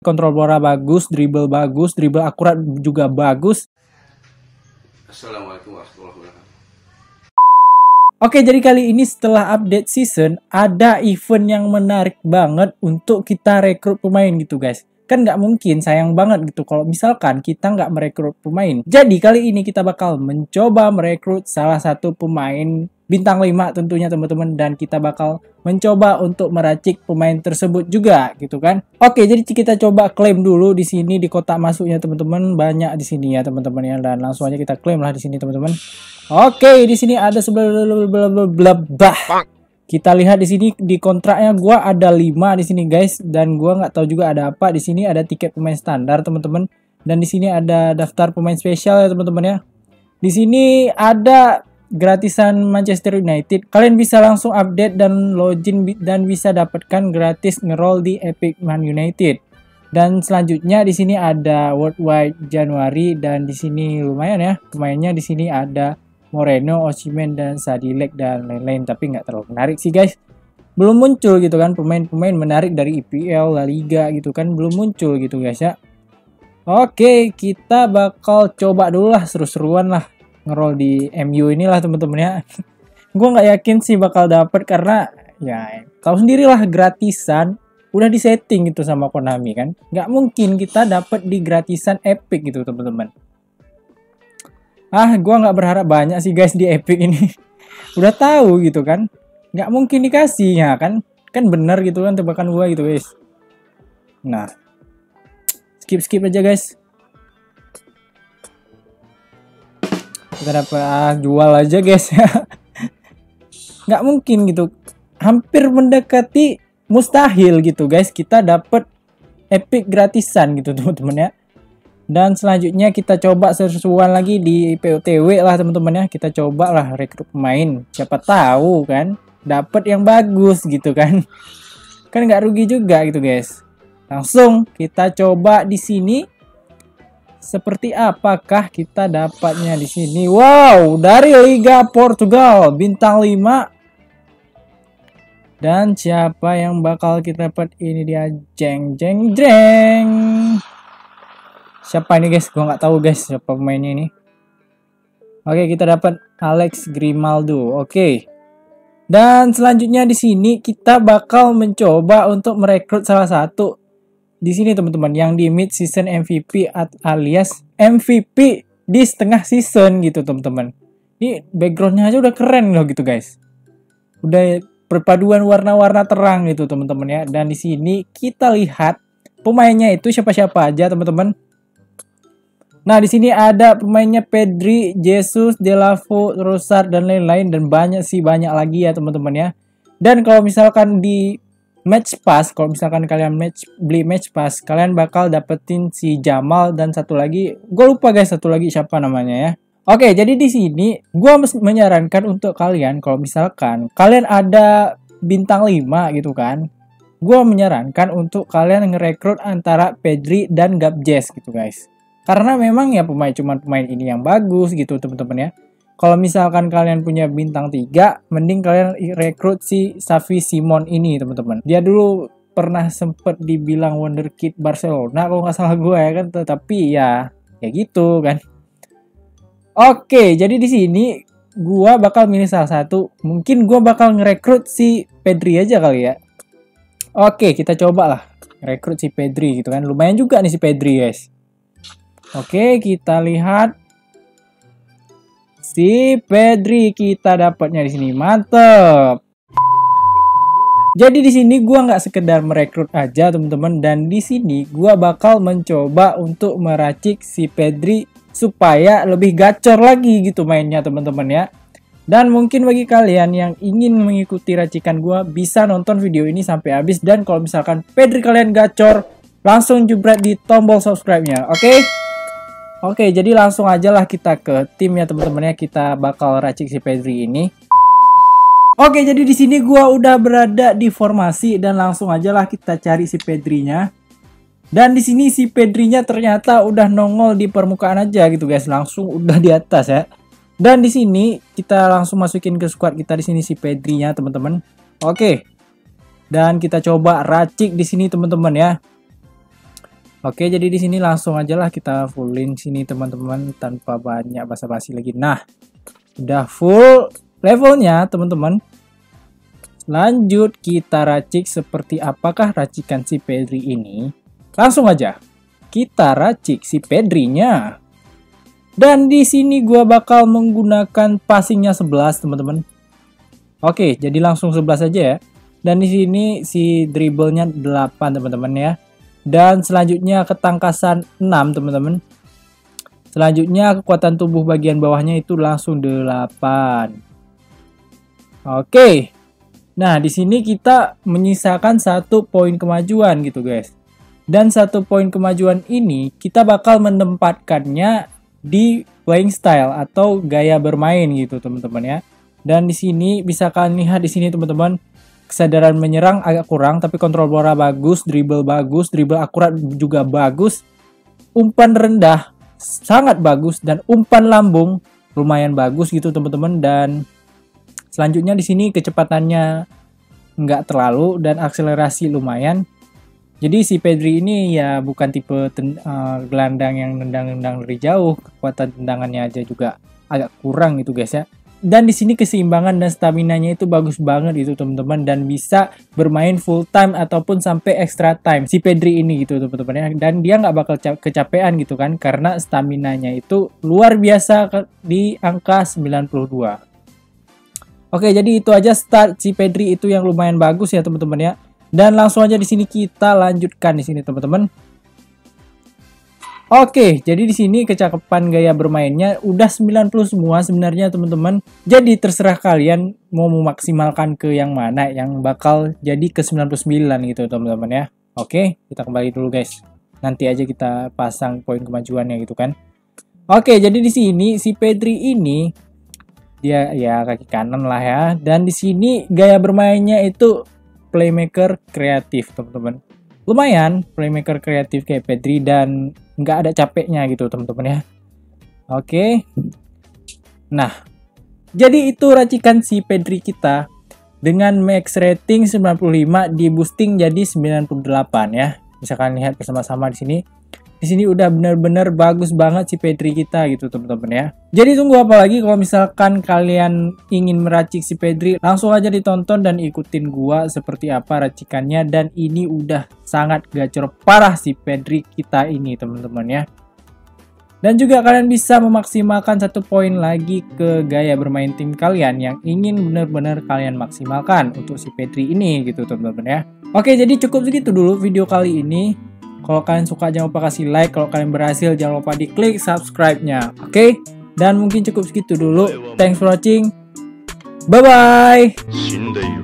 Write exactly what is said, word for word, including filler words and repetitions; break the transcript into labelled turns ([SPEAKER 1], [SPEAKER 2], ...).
[SPEAKER 1] kontrol bola bagus, dribble bagus, dribble akurat juga bagus.
[SPEAKER 2] Assalamualaikum warahmatullahi wabarakatuh.
[SPEAKER 1] Oke, jadi kali ini setelah update season, ada event yang menarik banget untuk kita rekrut pemain gitu guys. Kan nggak mungkin, sayang banget gitu kalau misalkan kita nggak merekrut pemain. Jadi kali ini kita bakal mencoba merekrut salah satu pemain bintang lima tentunya teman-teman. Dan kita bakal mencoba untuk meracik pemain tersebut juga gitu kan. Oke, jadi kita coba klaim dulu di sini di kotak masuknya teman-teman. Banyak di sini ya teman-teman ya. Dan langsung aja kita klaim lah di sini teman-teman. Oke, di sini ada sebelah bah. Kita lihat di sini di kontraknya gua ada lima di sini guys, dan gua nggak tahu juga ada apa. Di sini ada tiket pemain standar teman-teman, dan di sini ada daftar pemain spesial ya teman-teman ya. Di sini ada gratisan Manchester United. Kalian bisa langsung update dan login dan bisa dapatkan gratis ngeroll di Epic Man United. Dan selanjutnya di sini ada Worldwide Januari, dan di sini lumayan ya pemainnya. Di sini ada Moreno, Osimhen, dan Sadilek, dan lain-lain. Tapi nggak terlalu menarik sih guys. Belum muncul gitu kan pemain-pemain menarik dari I P L, La Liga gitu kan. Belum muncul gitu guys ya. Oke, kita bakal coba dulu lah seru-seruan lah ngeroll di M U inilah teman-teman ya. Gue nggak yakin sih bakal dapet karena ya tahu sendirilah gratisan. Udah disetting gitu sama Konami kan. Nggak mungkin kita dapet di gratisan Epic gitu teman-teman. Ah, gua nggak berharap banyak sih guys di Epic ini. Udah tahu gitu kan, nggak mungkin dikasih ya kan, kan bener gitu kan tebakan gua gitu guys. Nah, skip skip aja guys. Kita dapat ah, jual aja guys. Nggak mungkin gitu, hampir mendekati mustahil gitu guys. Kita dapat Epic gratisan gitu teman-teman ya. Dan selanjutnya kita coba seru-seruan lagi di P O T W lah teman-teman ya. Kita coba lah rekrut pemain. Siapa tahu kan dapat yang bagus gitu kan. Kan nggak rugi juga gitu guys. Langsung kita coba di sini. Seperti apakah kita dapatnya di sini? Wow, dari Liga Portugal bintang lima. Dan siapa yang bakal kita dapat? Ini dia, jeng jeng jeng. Siapa ini guys? Gua nggak tahu guys siapa pemainnya ini. Oke, kita dapat Alex Grimaldo. Oke. Dan selanjutnya di sini kita bakal mencoba untuk merekrut salah satu di sini teman-teman yang di mid season M V P alias M V P di setengah season gitu teman-teman. Ini backgroundnya aja udah keren loh gitu guys. Udah perpaduan warna-warna terang gitu teman-teman ya. Dan di sini kita lihat pemainnya itu siapa-siapa aja teman-teman. Nah, di sini ada pemainnya Pedri, Jesus, Delafo, Trossard, dan lain-lain. Dan banyak sih, banyak lagi ya teman-teman ya. Dan kalau misalkan di match pass, kalau misalkan kalian match, beli match pass, kalian bakal dapetin si Jamal dan satu lagi. Gue lupa guys, satu lagi siapa namanya ya. Oke, jadi di sini gue menyarankan untuk kalian, kalau misalkan kalian ada bintang lima gitu kan. Gue menyarankan untuk kalian ngerekrut antara Pedri dan Gabjes gitu guys. Karena memang ya pemain cuman pemain ini yang bagus gitu teman-teman ya. Kalau misalkan kalian punya bintang tiga, mending kalian rekrut si Xavi Simon ini teman-teman. Dia dulu pernah sempet dibilang wonderkid Barcelona kalau nggak salah gue ya kan. Tetapi ya kayak gitu kan. Oke, jadi di sini gue bakal milih salah satu. Mungkin gue bakal ngerekrut si Pedri aja kali ya. Oke, kita coba lah rekrut si Pedri gitu kan. Lumayan juga nih si Pedri guys. Oke, kita lihat si Pedri kita dapatnya di sini. Mantep. Jadi di sini gua nggak sekedar merekrut aja teman-teman, dan di sini gua bakal mencoba untuk meracik si Pedri supaya lebih gacor lagi gitu mainnya teman-teman ya. Dan mungkin bagi kalian yang ingin mengikuti racikan gua bisa nonton video ini sampai habis, dan kalau misalkan Pedri kalian gacor, langsung jebret di tombol subscribe-nya. Oke? Oke, jadi langsung aja lah kita ke tim ya teman-teman ya. Kita bakal racik si Pedri ini. Oke, jadi di sini gua udah berada di formasi dan langsung aja lah kita cari si Pedrinya. Dan di sini si Pedrinya ternyata udah nongol di permukaan aja gitu guys, langsung udah di atas ya. Dan di sini kita langsung masukin ke squad kita di sini si Pedrinya teman-teman. Oke. Dan kita coba racik di sini teman-teman ya. Oke, jadi di sini langsung aja lah kita fullin sini teman-teman tanpa banyak basa-basi lagi. Nah, udah full levelnya teman-teman. Lanjut kita racik seperti apakah racikan si Pedri ini. Langsung aja kita racik si Pedrinya. Dan di sini gua bakal menggunakan passingnya sebelas teman-teman. Oke, jadi langsung sebelas aja ya. Dan di sini si dribblenya delapan teman-teman ya. Dan selanjutnya ketangkasan enam teman-teman. Selanjutnya kekuatan tubuh bagian bawahnya itu langsung delapan. Oke. Nah, di sini kita menyisakan satu poin kemajuan gitu guys. Dan satu poin kemajuan ini kita bakal menempatkannya di playing style atau gaya bermain gitu teman-teman ya. Dan di sini bisa kalian lihat di sini teman-teman, kesadaran menyerang agak kurang, tapi kontrol bola bagus, dribble bagus, dribble akurat juga bagus, umpan rendah sangat bagus, dan umpan lambung lumayan bagus gitu teman-teman. Dan selanjutnya di sini kecepatannya nggak terlalu dan akselerasi lumayan. Jadi si Pedri ini ya bukan tipe ten, uh, gelandang yang nendang-nendang dari jauh, kekuatan tendangannya aja juga agak kurang gitu guys ya. Dan di sini keseimbangan dan staminanya itu bagus banget itu teman-teman, dan bisa bermain full time ataupun sampai extra time si Pedri ini gitu teman-teman ya. Dan dia nggak bakal kecapean gitu kan, karena staminanya itu luar biasa di angka sembilan puluh dua. Oke, jadi itu aja start si Pedri itu yang lumayan bagus ya teman-teman ya. Dan langsung aja di sini kita lanjutkan di sini teman-teman. Oke, jadi di sini kecakapan gaya bermainnya udah sembilan puluh semua sebenarnya teman-teman. Jadi terserah kalian mau memaksimalkan ke yang mana yang bakal jadi ke sembilan puluh sembilan gitu teman-teman ya. Oke, kita kembali dulu guys. Nanti aja kita pasang poin kemajuannya gitu kan. Oke, jadi di sini si Pedri ini dia ya kaki kanan lah ya. Dan di sini gaya bermainnya itu playmaker kreatif teman-teman. Lumayan playmaker kreatif kayak Pedri dan nggak ada capeknya gitu teman-teman ya. Oke. Nah, jadi itu racikan si Pedri kita dengan max rating sembilan puluh lima di boosting jadi sembilan puluh delapan ya. Bisa kalian lihat bersama-sama di sini. Di sini udah bener-bener bagus banget si Pedri kita gitu teman-teman ya. Jadi tunggu apa lagi kalau misalkan kalian ingin meracik si Pedri, langsung aja ditonton dan ikutin gua seperti apa racikannya. Dan ini udah sangat gacor parah si Pedri kita ini teman-teman ya. Dan juga kalian bisa memaksimalkan satu poin lagi ke gaya bermain tim kalian yang ingin bener-bener kalian maksimalkan untuk si Pedri ini gitu teman-teman ya. Oke, jadi cukup segitu dulu video kali ini. Kalau kalian suka jangan lupa kasih like, kalau kalian berhasil jangan lupa diklik subscribe-nya. Oke? Dan mungkin cukup segitu dulu. Thanks for watching. Bye bye.